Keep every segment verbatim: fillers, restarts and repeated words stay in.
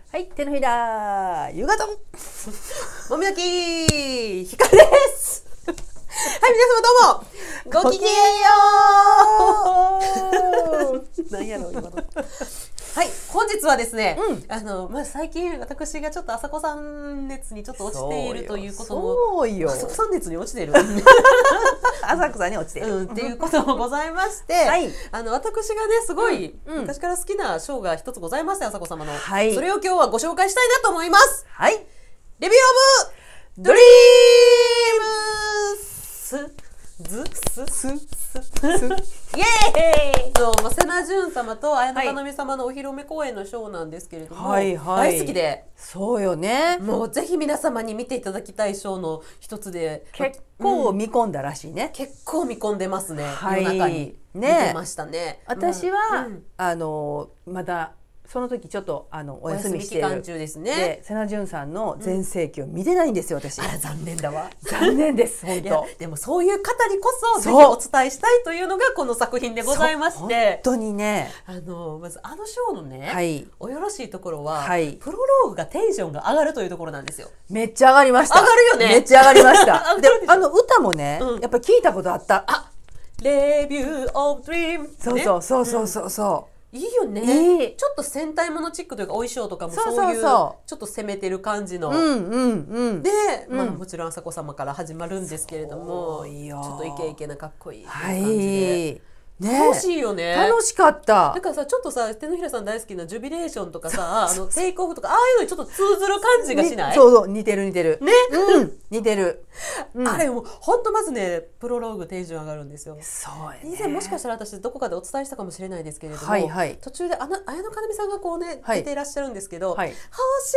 はい、手のひらゆがとんもみやきひかるです。はい、皆様どうもごきげんよう。何やろう今の。はい、本日はですね、うん、あのまあ最近私がちょっと朝子さん熱にちょっと落ちているということも、 そうよ。 朝子さん熱に落ちている。 朝子さんに落ちている、 うん、っていうこともございまして、はい、あの私がねすごい、うん、昔から好きなショーが一つございまして、朝子様の、はい、それを今日はご紹介したいなと思います。はい、レビューオブドリームスズスススイエーイの、まあ、瀬名潤様と綾野かなみ様のお披露目公演のショーなんですけれども、はいはい、大好きで、 そうよね、 もうぜひ皆様に見ていただきたいショーの一つで、 結構見込んだらしいね、 うん、結構見込んでますね、はい、夜中に見てましたね。 私は、うん、あのまだその時ちょっとあのお休みしているお休み期間中ですね。 で瀬名潤さんの全盛期を見てないんですよ、私。 あら残念だわ。 残念です本当。 でもそういう方にこそぜひお伝えしたいというのがこの作品でございまして、 本当にね、 あのまずあのショーのね、はい、およろしいところは、はい、プロローグがテンションが上がるというところなんですよ。 めっちゃ上がりました。 上がるよね。 めっちゃ上がりました。であの歌もね、うん、やっぱ聞いたことあった。 あ、レビューオブドリーム。 そうそうそうそうそうそう。 いいよね、いい。ちょっと戦隊ものチックというか、お衣装とかもそういうちょっと攻めてる感じの、うんうんうん、で、まあ、もちろん朝子様から始まるんですけれども、ちょっとイケイケなかっこいい感じで、はいね、楽しいよね。 楽しかった。 だからさ、ちょっとさ、手のひらさん大好きなジュビレーションとかさ、あのテイクオフとか、ああいうのにちょっと通ずる感じがしない？ そうそう、似てる似てる。ね、うん、似てる。 うん、あれも本当まずね、プロローグテンション上がるんですよ。 そうね。以前もしかしたら私どこかでお伝えしたかもしれないですけれども、はいはい、途中であの綾野かなみさんがこうね、はい、出ていらっしゃるんですけど、はい、星の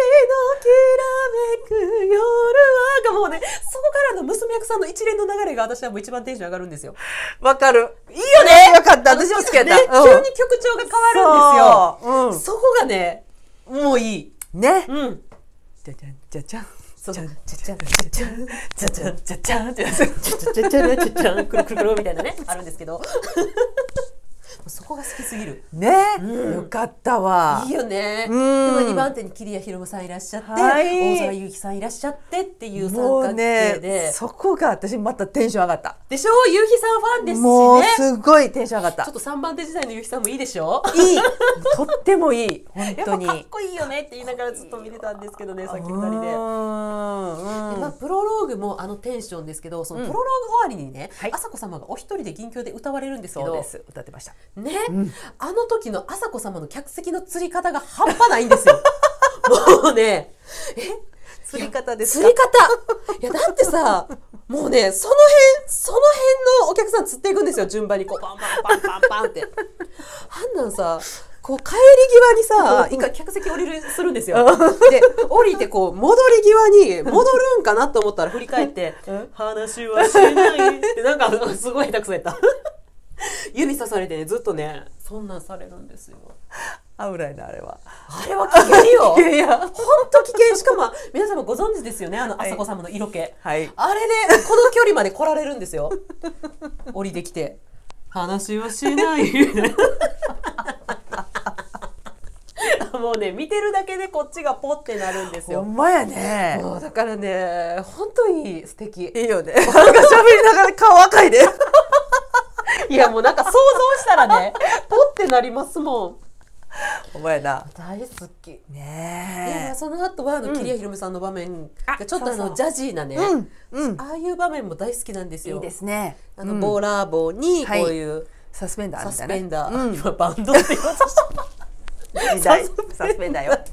きらめく夜はがもうね、そこからの娘役さんの一連の流れが私はもう一番テンション上がるんですよ。 わかる。いいよね。よかった。私も好きだった。 ね、急に曲調が変わるんですよ。そこがね、もういい。ね。うん。じゃじゃんじゃじゃん。じゃじゃんじゃじゃんじゃじゃんじゃじゃんじゃじゃんってじゃじゃんじゃじゃんじゃじゃんくるくるくるみたいなねあるんですけど。そこが好きすぎるね、うん、よかったわ。 いいよね。でもにばん手に桐谷ひろむさんいらっしゃって、はい、大沢祐希さんいらっしゃってっていう三角形で、 ね、そこが私またテンション上がったでしょ。祐希さんファンですしね。 もうすごいテンション上がった。 ちょっとさんばん手時代の祐希さんもいいでしょ。 いい、とってもいい。本当にやっぱかっこいいよねって言いながらずっと見てたんですけどね、さっきふたりで。で、まあ、プロローグもあのテンションですけど、そのプロローグ終わりにね、うん、朝子様がお一人で銀鏡で歌われるんですけど、 そうです、歌ってましたね、うん、あの時の朝子様の客席の釣り方が半端ないんですよ。もうね、え、 釣り方ですか？釣り方。いやだってさ、もうね、その辺その辺のお客さん釣っていくんですよ、順番にこうパンパンパンパンパンって。あんなんさ、こう帰り際にさ、一回客席降りるするんですよ。で、降りてこう戻り際に戻るんかなと思ったら振り返って話はしないってなんかすごい下手くそやった。指さされてね、ずっとね、そんなんされるんですよ。 危ないなあれは。 あれは危険よ。いやいや、本当危険。しかも皆様ご存知ですよね、あの朝子様の色気。はい。あれでこの距離まで来られるんですよ。降りてきて話はしない。もうね、見てるだけでこっちがポってなるんですよ。 ほんまやね。 もうだからね、本当に素敵。 いいよね。なんか喋りながら顔赤いで。 いやもうなんか想像したらね、ポってなりますもん。 お前な。 大好き。 ねえ。その後はあの桐谷ひろむさんの場面がちょっとあのジャジーなね、ああいう場面も大好きなんですよ。 いいですね。 あのボーラー帽にこういうサスペンダーみたいな。 サスペンダー。今バンドって言おうとした。 時代サスペンダーよ。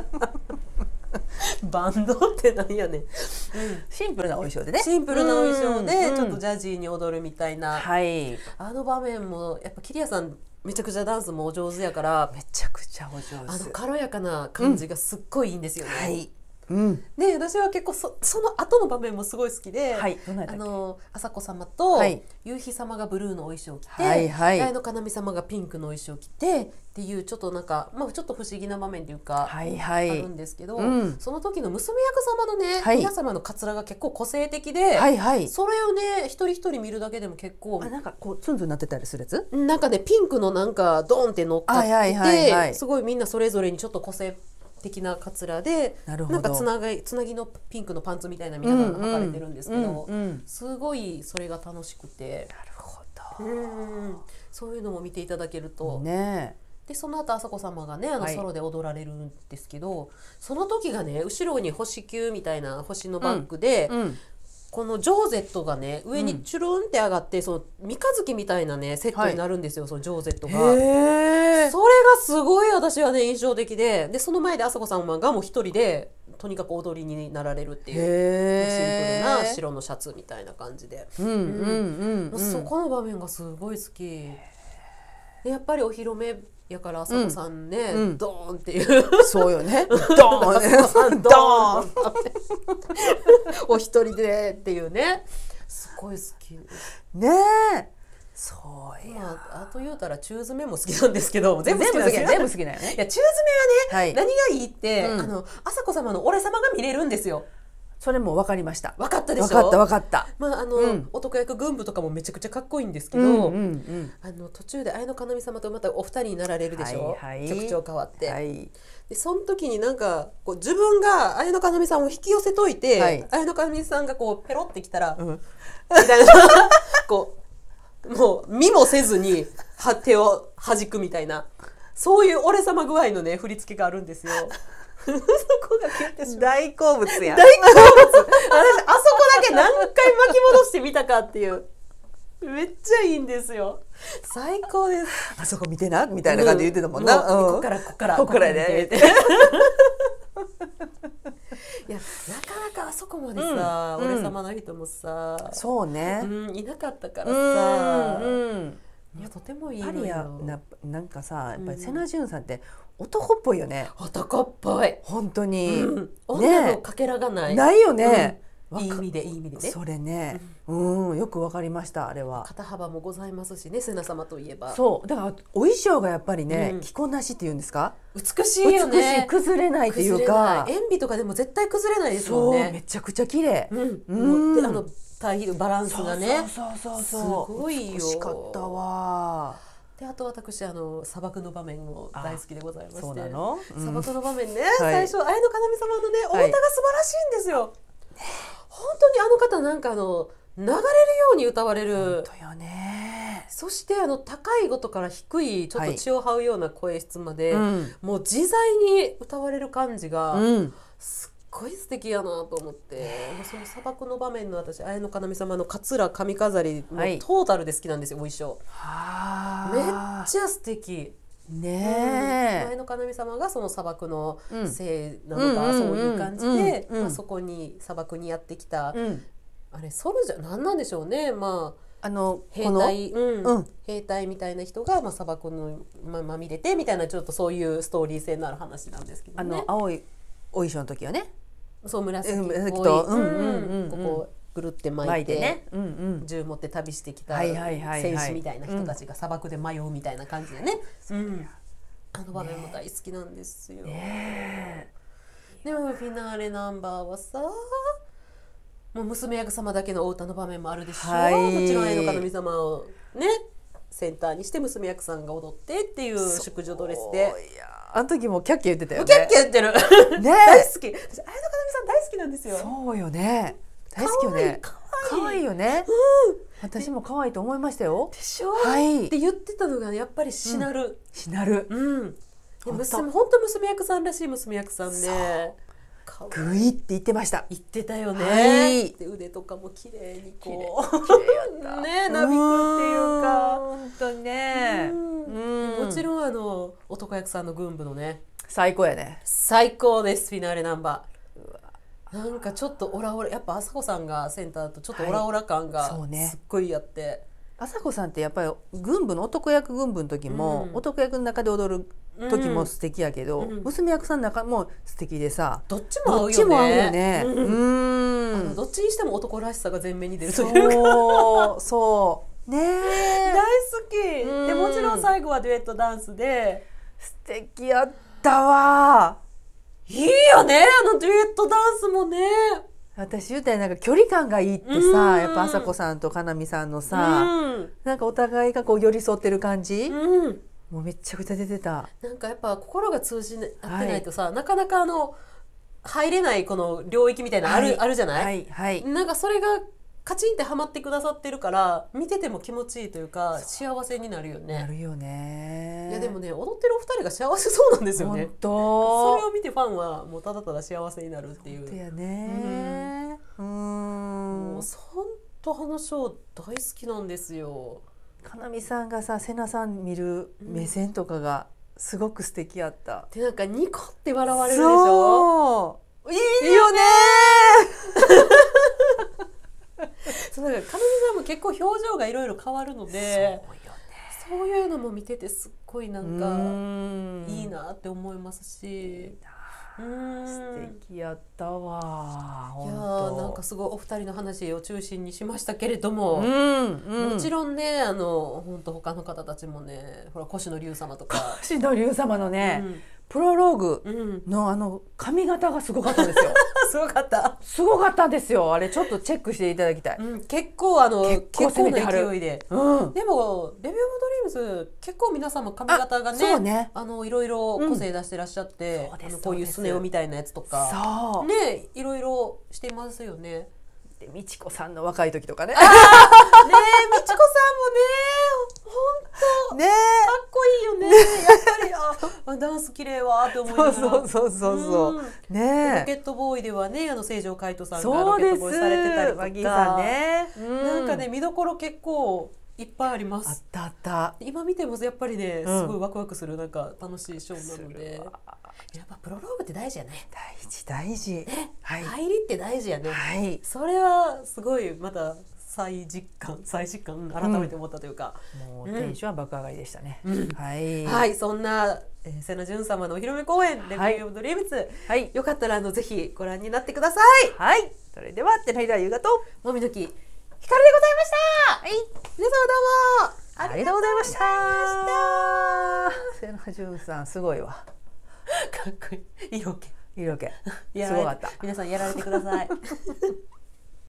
バンドってなんやねん。 シンプルなお衣装でね。 シンプルなお衣装でちょっとジャジーに踊るみたいな。はい。あの場面もやっぱ桐谷さんめちゃくちゃダンスもお上手やから、 めちゃくちゃお上手。 あの軽やかな感じがすっごいいいんですよね。はい。 うん、 で私は結構 そ, その後の場面もすごい好きで、はい、あの朝子様と夕日様がブルーのお衣装を着て、はいはい、綾野かなみ様がピンクのお衣装を着てっていうちょっとなんか、まあ、ちょっと不思議な場面というか、はいはい、あるんですけど、うん、その時の娘役様のね、はい、皆様のカツラが結構個性的で、はいはい、それをね一人一人見るだけでも結構あなんかこうツンツンなってたりするやつなんかねピンクのなんかドーンって乗っかってて、はいはいはいはい、すごいみんなそれぞれにちょっと個性的なカツラで、 なるほど。 なんかつなぎつなぎのピンクのパンツみたいな皆さんが履かれてるんですけど、 うんうん、 すごいそれが楽しくて、 なるほど、 うん、そういうのも見ていただけると、 ね、 でその後朝子様がねあのはいソロで踊られるんですけど、その時がね後ろに星球みたいな星のバッグで、 うん、 このジョーゼットがね上にチュルンって上がって、その三日月みたいなねセットになるんですよ、はい、そのジョーゼットが。 へー、 それがすごい私はね印象的で、でその前で朝子さんがもう一人でとにかく踊りになられるっていうシンプルな白のシャツみたいな感じで、 うんうんうんうん、 そこの場面がすごい好きで、やっぱりお披露目やから朝子さんね、うん、ドーンっていうそうよね、ドーンドーンお一人でっていうね、すごい好きねえ。そうや、 まあ、あと言うたら中詰めも好きなんですけど、全部好きなんですよ。 全部好きだよね。 いや中詰めはね、はい、何がいいって、うん、あの朝子様の俺様が見れるんですよ。 それも分かりました。 分かったでしょ。 分かった分かった。 まああの、うん、男役軍部とかもめちゃくちゃかっこいいんですけど、うんうんうん、あの途中で綾野かなみ様とまたお二人になられるでしょ、はいはい、曲調変わって、はい、でその時になんかこう自分が綾野かなみさんを引き寄せといて、はい、綾野かなみさんがこうペロってきたら、うん、みたいなこうもう見もせずに手を弾くみたいな、そういう俺様具合のね振り付けがあるんですよ。そこがキュッてしまう。 大好物やん。 大好物。私あそこだけ何回巻き戻してみたかっていう。めっちゃいいんですよ。最高です。 あそこ見てなみたいな感じで言ってたもんな。 うんうん、ここからここからここからね。 いやなかなかあそこまでさ、うん、俺様の人もさ、 そうね、 うん、いなかったからさ、 うんうん、 いやとてもいいのよ。 な, なんかさやっぱり瀬名潤さんって男っぽいよね。 男っぽい本当に、うん、 女のかけらがない、 ないよね、 うん、いい意味でいい意味でね。 それね、うん、うん、よくわかりました。あれは肩幅もございますしね、瀬名様といえば。そうだからお衣装がやっぱりね、うん、着こなしっていうんですか、 美しいよね。 美しい、崩れないっていうか、 塩ビとかでも絶対崩れないですもんね。 そうめちゃくちゃ綺麗、 うんうん、であの対比バランスがね、 そうそうそうそう、 すごいよ。 美しかったわ。 であと私あの砂漠の場面も大好きでございまして、 そうなの、 うん、砂漠の場面ね、はい、最初綾野かなみ様のねお歌が素晴らしいんですよ、はい、本当にあの方なんかあの流れるように歌われる。 本当よね。 そしてあの高い音から低いちょっと血を這うような声質まで、はい、もう自在に歌われる感じが、うん、すっごい素敵やなと思って、その砂漠の場面の私綾野かなみ様のかつら髪飾りのトータルで好きなんですよ、お衣装。めっちゃ素敵ねえ、うん、綾野かなみ様がその砂漠のせいなのか、うん、そういう感じで、うん、まあ、そこに砂漠にやってきた、うん、あれソルジャー何なんでしょうね、まああの兵隊、うんうん、兵隊みたいな人が、まあ、砂漠のままみれてみたいな、ちょっとそういうストーリー性のある話なんですけどね。 あの青いお衣装の時はね、 そう紫っぽい、 と、 うんうんうん、ここぐるって巻いて、 ね、うんうん、 銃持って旅してきた戦士みたいな人たちが砂漠で迷うみたいな感じでね、うん、あの場面も大好きなんですよ、ね、でもフィナーレナンバーはさ、もう娘役様だけのお歌の場面もあるでしょ、はい、もちろん綾野かなみ様をねセンターにして娘役さんが踊ってっていう淑女ドレスで、いやあの時もキャッキャ言ってたよね。 キャッキャ言ってるね大好き。私綾野かなみさん大好きなんですよ。 そうよね、大好きよね。可愛いよね、うん、私も可愛いと思いましたよ。 でしょ、 はい、 って言ってたのが、ね、やっぱりしなる、うん、 しなる、 うん、で娘本当娘役さんらしい娘役さんでグイって言ってました。 言ってたよね、 はい、 で腕とかも綺麗にこう綺麗やったね、なびくっていうか本当にね、 うんうん、もちろんあの男役さんの軍部のね最高やね。 最高です。フィナーレナンバー、なんかちょっとオラオラ、やっぱ朝子さんがセンターとちょっとオラオラ感がすっごいあって、はい、ね、 朝子さんってやっぱり軍部の男役軍部の時も、うん、男役の中で踊る時も素敵やけど、うん、娘役さんの中も素敵でさ、 どっちも合うよね。 どっちも合うよね、うんうん、あのどっちにしても男らしさが前面に出るというか、 そうそうね大好き、うん、でもちろん最後はデュエットダンスで素敵やったわ。 いいよね、あのデュエットダンスもね。 私言うたらなんか距離感がいいってさ、やっぱ朝子さんとかなみさんのさ、なんかお互いがこう寄り添ってる感じ、 うん、 もうめちゃくちゃ出てた。 なんかやっぱ心が通じ合ってないとさ、はい、なかなかあの入れないこの領域みたいなある、はい、あるじゃない、 はいはい、 なんかそれがカチンってはまってくださってるから見てても気持ちいいというか幸せになるよね。 なるよね。 いやでもね踊ってるお二人が幸せそうなんですよね。 本当。 それを見てファンはもうただただ幸せになるっていう。 本当やね。うん。 もう本当あのショー大好きなんですよ。 かなみさんがさ瀬名さん見る目線とかがすごく素敵やった。 でなんかニコって笑われるでしょ。 そう。いいよね。 そうだからかなみさんも結構表情がいろいろ変わるので、そうよね、そういうのも見ててすっごいなんかいいなって思いますし、うーん素敵やったわ。 いやーなんかすごいお二人の話を中心にしましたけれども、 うんうん、 もちろんねあの本当他の方たちもねほら越野龍様とか越野龍様のね、うん、プロローグのあの髪型がすごかったんですよ。 すごかったすごかったんですよ。あれちょっとチェックしていただきたい、うん、 結構あの結構攻めてはる勢いで、 うん、 でもレビュー・オブ・ドリームズ結構皆さんも髪型が ね, あねあのいろいろ個性出してらっしゃって、うん、あのこういうスネ夫みたいなやつとかそうねいろいろしていますよね。 で美智子さんの若い時とかね。 ねえ美智子さんもね本当ねかっこいいよね。やっぱりあダンス綺麗わって思いながら。 そうそうそうそう、うん、ねロケットボーイではねあの成城海斗さんがロケットボーイされてたりとか、 さんね、うん、 なんかね見どころ結構いっぱいあります。 あったあった。 今見てもやっぱりねすごいワクワクするなんか楽しいショーなので、うん、やっぱプロローグって大事やね。 大事大事、 ねはい、入りって大事やね、 はい、 それはすごいまた再実感再実感改めて思ったというか、 うん、もうテンションは爆上がりでしたね、 うん、はい、はい、そんな、えー、瀬名潤様のお披露目公演レビューオブドリームズ、はい、よかったらあのぜひご覧になってください。 はい、それでは手のひらゆうがともみのきひかるでございました。はい、皆様どうもありがとうございました。瀬名潤さんすごいわ。 かっこいい色気色気すごかった。皆さんやられてください。